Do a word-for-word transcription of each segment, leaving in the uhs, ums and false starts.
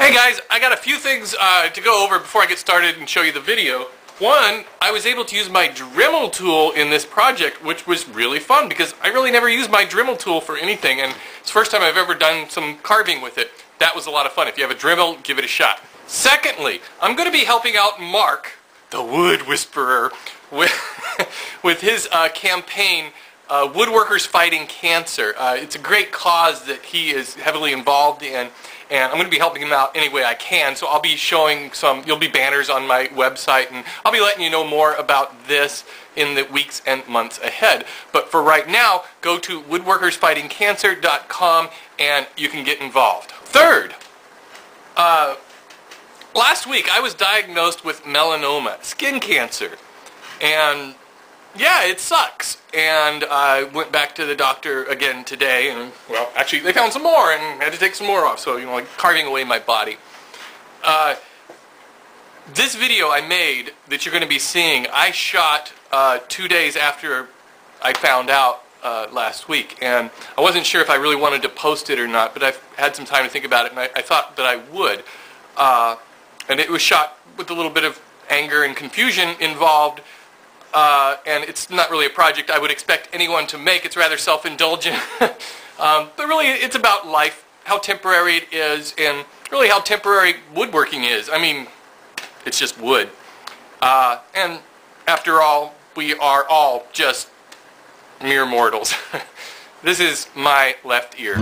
Hey guys, I got a few things uh, to go over before I get started and show you the video. One, I was able to use my Dremel tool in this project, which was really fun because I really never used my Dremel tool for anything, and it's the first time I've ever done some carving with it. That was a lot of fun. If you have a Dremel, give it a shot. Secondly, I'm going to be helping out Mark, the Wood Whisperer, with, with his uh, campaign, uh, Woodworkers Fighting Cancer. Uh, it's a great cause that he is heavily involved in, and I'm going to be helping him out any way I can. So I'll be showing some, you'll be banners on my website, and I'll be letting you know more about this in the weeks and months ahead. But for right now, go to woodworkers fighting cancer dot com and you can get involved. Third, uh, last week I was diagnosed with melanoma, skin cancer, and yeah, it sucks. And I went back to the doctor again today, and well, actually they found some more and had to take some more off, so you know, like carving away my body. Uh, this video I made that you're going to be seeing, I shot uh, two days after I found out uh, last week, and I wasn't sure if I really wanted to post it or not, but I've had some time to think about it, and I, I thought that I would. Uh, and it was shot with a little bit of anger and confusion involved. Uh, and it's not really a project I would expect anyone to make. It's rather self-indulgent. um, but really, it's about life, how temporary it is, and really how temporary woodworking is. I mean, it's just wood. Uh, and after all, we are all just mere mortals. This is my left ear.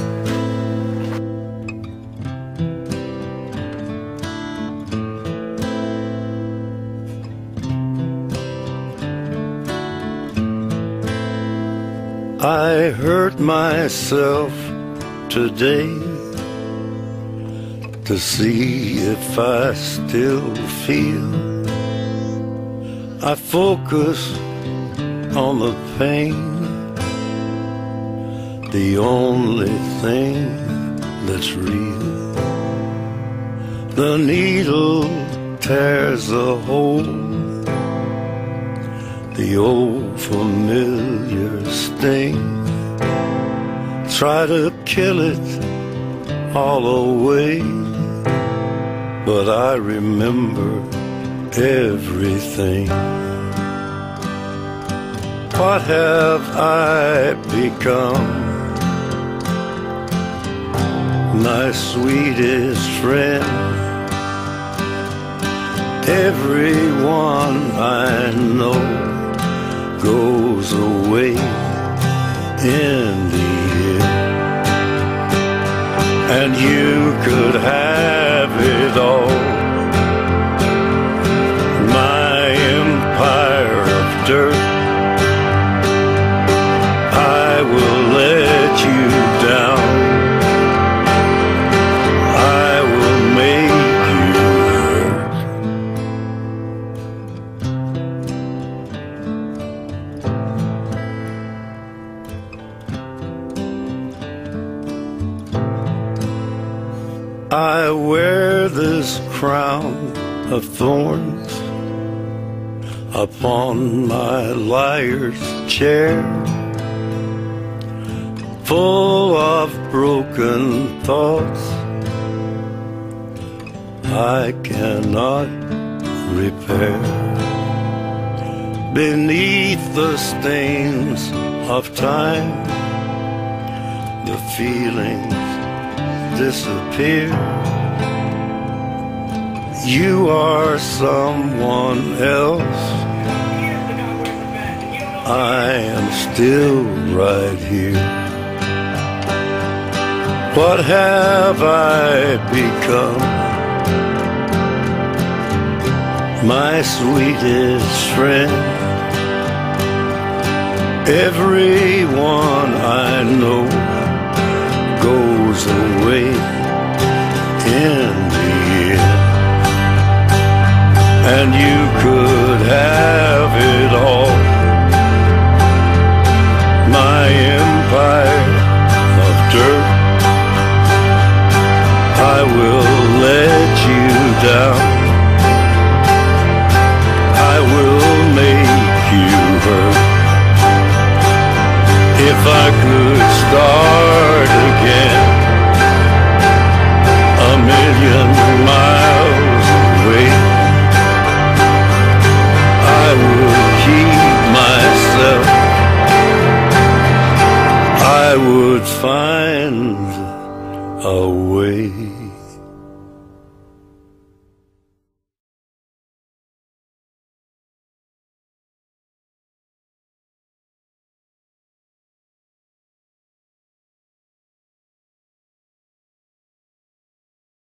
I hurt myself today to see if I still feel. I focus on the pain, the only thing that's real. The needle tears a hole, the old familiar sting. Try to kill it all away, but I remember everything. What have I become? My sweetest friend. Everyone I know goes away in the end, and you could have it all. My empire of dirt, I will let you down. I will make you hurt. I wear this crown of thorns upon my liar's chair, full of broken thoughts I cannot repair. Beneath the stains of time, the feelings disappear. You are someone else. I am still right here. What have I become? My sweetest friend. Everyone I know goes away in the end, and you could have it all. My empire of dirt, I will let you down. I will make you hurt. If I could start again, a million me.